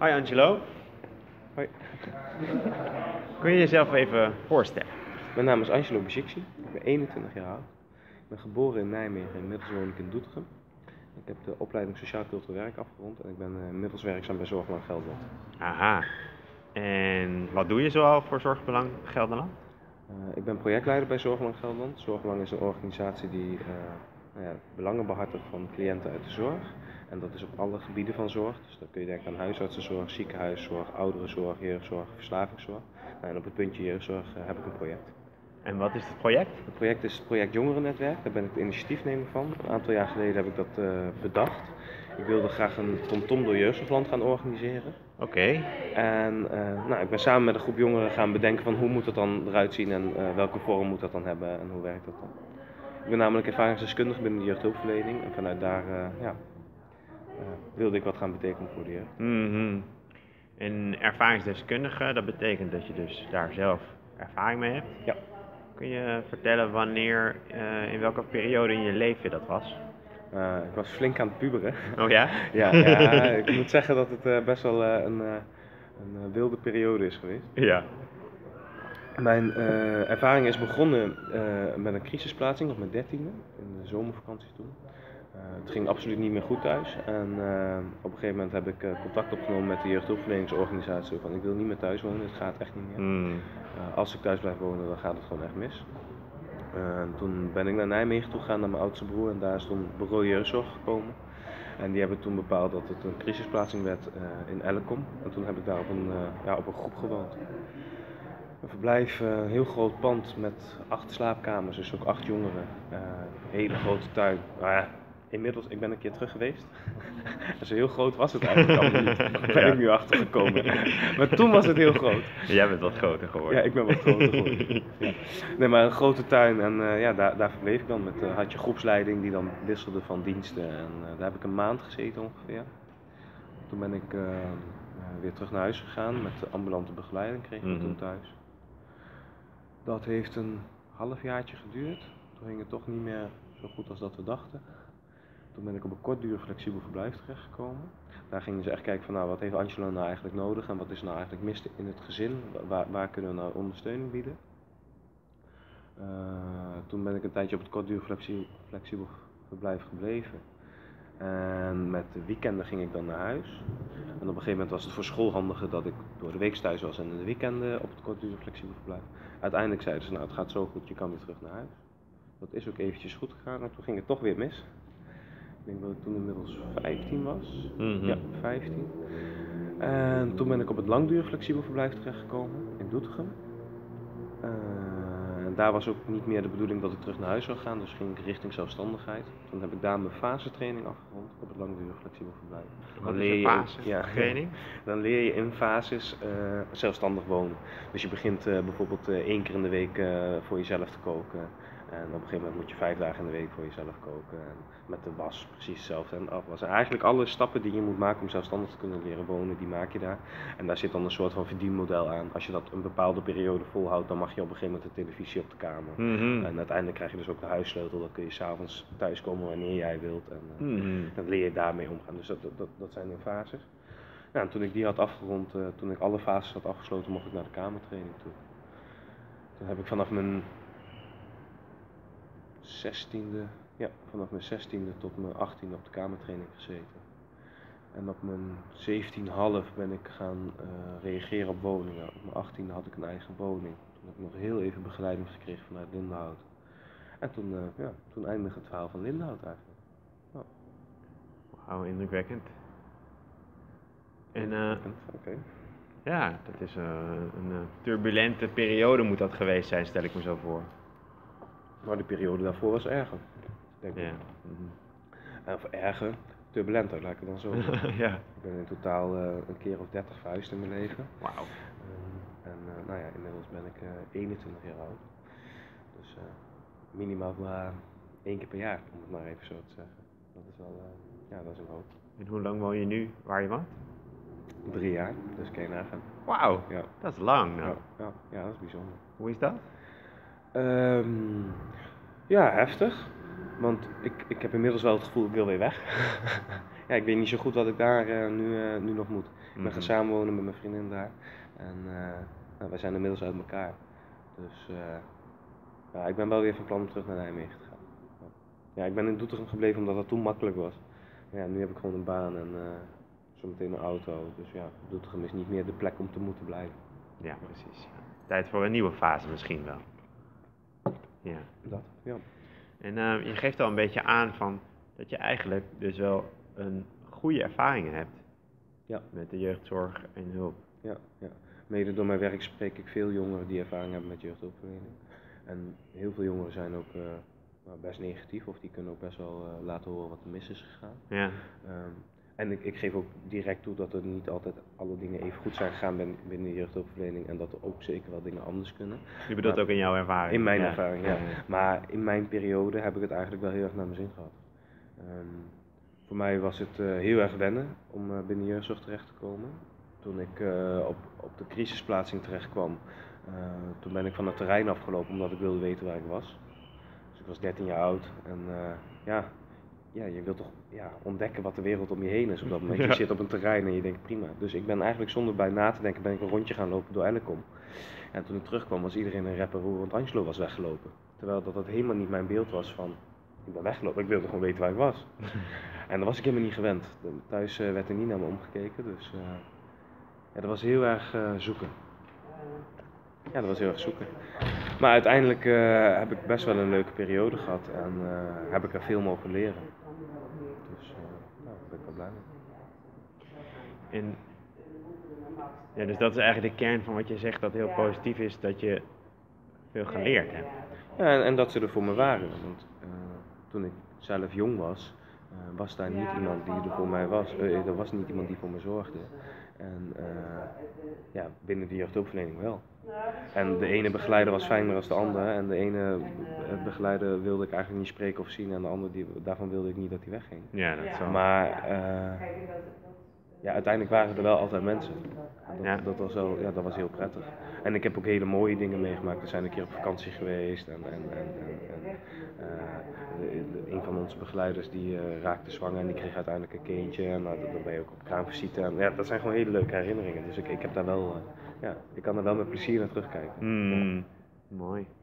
Hi Angelo, Hoi, kun je jezelf even voorstellen? mijn naam is Angelo Bezicci, ik ben 21 jaar oud. Ik ben geboren in Nijmegen, inmiddels woon ik in Doetinchem. Ik heb de opleiding Sociaal Cultureel Werk afgerond en ik ben inmiddels werkzaam bij Zorgbelang Gelderland. Aha, en wat doe je zoal voor Zorgbelang Gelderland? Ik ben projectleider bij Zorgbelang Gelderland. Zorgbelang is een organisatie die belangen behartigt van cliënten uit de zorg. En dat is op alle gebieden van zorg. Dus dan kun je denken aan huisartsenzorg, ziekenhuiszorg, ouderenzorg, jeugdzorg, verslavingszorg. En op het puntje jeugdzorg heb ik een project. En wat is het project? Het project is het project Jongerennetwerk, daar ben ik de initiatiefnemer van. Een aantal jaar geleden heb ik dat bedacht. Ik wilde graag een TomTom door Jeugdzorgland gaan organiseren. Oké. En ik ben samen met een groep jongeren gaan bedenken van hoe moet het dan eruit zien en welke vorm moet dat dan hebben en hoe werkt dat dan. Ik ben namelijk ervaringsdeskundige binnen de jeugdhulpverlening en vanuit daar wilde ik wat gaan betekenen voor de jeugd. En ervaringsdeskundige, dat betekent dat je dus daar zelf ervaring mee hebt? Ja. Kun je vertellen wanneer, in welke periode in je leven dat was? Ik was flink aan het puberen. Oh ja? Ja, ik moet zeggen dat het best wel een wilde periode is geweest. Ja. Mijn ervaring is begonnen met een crisisplaatsing op mijn 13e, in de zomervakantie toen. Het ging absoluut niet meer goed thuis en op een gegeven moment heb ik contact opgenomen met de jeugdhulpverleningsorganisatie van ik wil niet meer thuis wonen, het gaat echt niet meer. Als ik thuis blijf wonen dan gaat het gewoon echt mis. Toen ben ik naar Nijmegen toe gegaan, naar mijn oudste broer en daar is toen bureau jeugdzorg gekomen. En die hebben toen bepaald dat het een crisisplaatsing werd in Ellecom en toen heb ik daar op een groep gewoond. Een verblijf, een heel groot pand met 8 slaapkamers, dus ook 8 jongeren. Hele grote tuin. Nou ja, inmiddels, ik ben een keer terug geweest. Zo heel groot was het eigenlijk allemaal niet. Daar ben ik nu achter gekomen. Maar toen was het heel groot. Jij bent wat groter geworden. Ja, ik ben wat groter geworden. Ja. Nee, maar een grote tuin en daar verbleef ik dan. Had je groepsleiding die dan wisselde van diensten. En daar heb ik een maand gezeten ongeveer. Toen ben ik weer terug naar huis gegaan met de ambulante begeleiding, kreeg ik toen thuis. Dat heeft een halfjaartje geduurd. Toen ging het toch niet meer zo goed als dat we dachten. Toen ben ik op een kortdurig flexibel verblijf terechtgekomen. Daar gingen ze echt kijken van wat heeft Angelo nou eigenlijk nodig en wat is nou eigenlijk mis in het gezin, waar kunnen we nou ondersteuning bieden. Toen ben ik een tijdje op het kortdurig flexibel verblijf gebleven. En met de weekenden ging ik dan naar huis. En op een gegeven moment was het voor school handiger dat ik door de week thuis was en in de weekenden op het kortdurig flexibel verblijf. Uiteindelijk zeiden ze, nou het gaat zo goed, je kan weer terug naar huis. Dat is ook eventjes goed gegaan en toen ging het toch weer mis. Ik denk dat ik toen inmiddels 15 was. Ja, 15. En toen ben ik op het langdurig flexibel verblijf terechtgekomen in Doetinchem. En daar was ook niet meer de bedoeling dat ik terug naar huis zou gaan, dus ging ik richting zelfstandigheid. Toen heb ik daar mijn fasetraining afgerond op het langdurig flexibel verblijf. Wat is je fasetraining? Dan leer je in fases zelfstandig wonen. Dus je begint bijvoorbeeld 1 keer in de week voor jezelf te koken. En op een gegeven moment moet je 5 dagen in de week voor jezelf koken. En met de was precies hetzelfde en afwassen. Eigenlijk alle stappen die je moet maken om zelfstandig te kunnen leren wonen, die maak je daar. En daar zit dan een soort van verdienmodel aan. Als je dat een bepaalde periode volhoudt, dan mag je op een gegeven moment de televisie op de kamer. En uiteindelijk krijg je dus ook de huissleutel. Dan kun je 's avonds thuiskomen wanneer jij wilt. En dan leer je daarmee omgaan. Dus dat zijn de fases. Ja, en toen ik die had afgerond, toen ik alle fases had afgesloten, mocht ik naar de kamertraining toe. Toen heb ik vanaf mijn 16e tot mijn 18e op de kamertraining gezeten. En op mijn 17,5 ben ik gaan reageren op woningen. Op mijn 18e had ik een eigen woning. Toen heb ik nog heel even begeleiding gekregen vanuit Lindenhout. En toen eindigde het verhaal van Lindenhout eigenlijk. Ja. Wauw, indrukwekkend. En Oké. ja, dat is een turbulente periode moet dat geweest zijn, stel ik me zo voor. Maar de periode daarvoor was erger, denk ik. Of erger, turbulenter, laat ik het dan zo zeggen. Ja. Ik ben in totaal een keer of 30 verhuisd in mijn leven. Wauw. Inmiddels ben ik 21 jaar oud. Dus minimaal 1 keer per jaar, om het maar even zo te zeggen. Dat is wel, dat is een hoop. En hoe lang woon je nu waar je woont? 3 jaar, dus kan je nagaan. Wauw, Ja. dat is lang. Nou. Ja, dat is bijzonder. Hoe is dat? Ja, heftig. Want ik heb inmiddels wel het gevoel, ik wil weer weg. ja, ik weet niet zo goed wat ik daar nu nog moet. Ik ben gaan Mhm. samenwonen met mijn vriendin daar. En nou, wij zijn inmiddels uit elkaar. Dus ja, ik ben wel weer van plan om terug naar Nijmegen te gaan. Ja, ik ben in Doetinchem gebleven omdat dat toen makkelijk was. Maar ja, nu heb ik gewoon een baan en zometeen een auto. Dus ja, Doetinchem is niet meer de plek om te moeten blijven. Ja, precies. Tijd voor een nieuwe fase misschien wel. Ja. Dat, ja. En je geeft al een beetje aan van dat je eigenlijk dus wel een goede ervaringen hebt Ja. met de jeugdzorg en hulp. Ja, ja. Mede door mijn werk spreek ik veel jongeren die ervaring hebben met jeugdhulpverlening. En heel veel jongeren zijn ook nou, best negatief of die kunnen ook best wel laten horen wat er mis is gegaan. Ja. En ik geef ook direct toe dat er niet altijd alle dingen even goed zijn gegaan binnen de jeugdhulpverlening en dat er ook zeker wel dingen anders kunnen. Je bedoelt Maar ook in jouw ervaring? in mijn Ja. ervaring, ja. Maar in mijn periode heb ik het eigenlijk wel heel erg naar mijn zin gehad. Voor mij was het heel erg wennen om binnen de jeugdzorg terecht te komen. Toen ik op de crisisplaatsing terecht kwam, toen ben ik van het terrein afgelopen omdat ik wilde weten waar ik was. Dus ik was 13 jaar oud en ja, je wilt toch ontdekken wat de wereld om je heen is op dat moment. Ja. Je zit op een terrein en je denkt prima. Dus ik ben eigenlijk zonder bij na te denken ben ik een rondje gaan lopen door Ellecom. En toen ik terugkwam was iedereen een rapper want Angelo was weggelopen. Terwijl dat helemaal niet mijn beeld was van ik ben weggelopen, ik wilde gewoon weten waar ik was. En dat was ik helemaal niet gewend. Thuis werd er niet naar me omgekeken, dus ja, dat was heel erg zoeken. Ja, dat was heel erg zoeken. Maar uiteindelijk heb ik best wel een leuke periode gehad en heb ik er veel mogen leren. Dus nou, daar ben ik wel blij mee. En ja, dus dat is eigenlijk de kern van wat je zegt dat heel positief is, dat je veel geleerd hebt. Ja, en dat ze er voor me waren. Want toen ik zelf jong was, was daar niet iemand die er voor mij was. Er was niet iemand die voor me zorgde. En ja, binnen de jeugdhulpverlening wel. En de ene begeleider was fijner dan de andere. En de ene begeleider wilde ik eigenlijk niet spreken of zien. En de andere, daarvan wilde ik niet dat hij wegging. Ja, dat is wel. Maar ja, uiteindelijk waren er wel altijd mensen. En Ja. dat was heel prettig. En ik heb ook hele mooie dingen meegemaakt. We zijn een keer op vakantie geweest en een van onze begeleiders die raakte zwanger en die kreeg uiteindelijk een kindje. En dan ben je ook op kraamvisite. En ja, dat zijn gewoon hele leuke herinneringen. Dus ik heb daar wel, ik kan er wel met plezier naar terugkijken. Mooi.